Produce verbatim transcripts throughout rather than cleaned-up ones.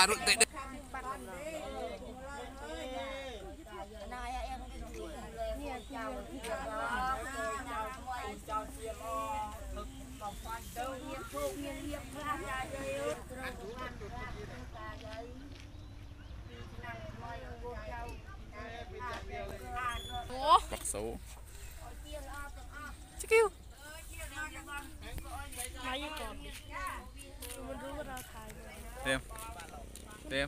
รุ่นเด็กปักโซ่ชิคกี้ถ่ายอยู่ก่อนมันรู้ว่าเราถ่ายเต็มเต็ม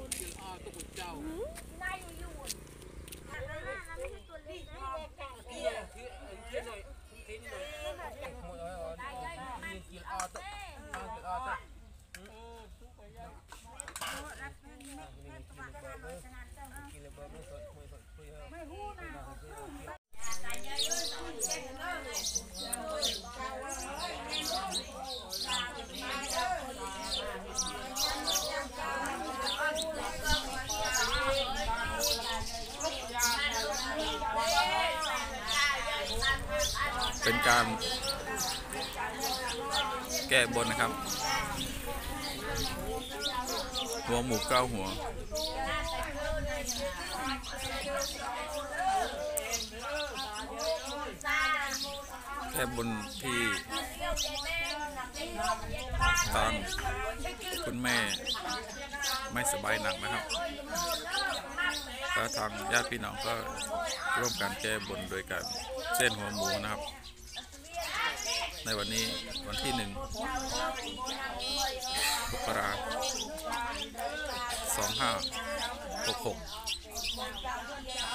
เป็นการแก้บนนะครับหัวหมูเก้าหัวแก้บนที่ตอนคุณแม่ไม่สบายหนักนะครับก็ทางญาติพี่น้องก็ร่วมกันแก้บนโดยการเส้นหัวหมูนะครับในวันนี้วันที่หนึ่งมกราคมสองห้าหกหก